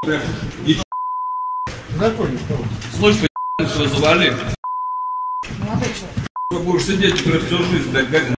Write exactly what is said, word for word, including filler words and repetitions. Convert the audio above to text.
И слышь, ты завали. Ты будешь сидеть теперь всю жизнь, блядь, гадин.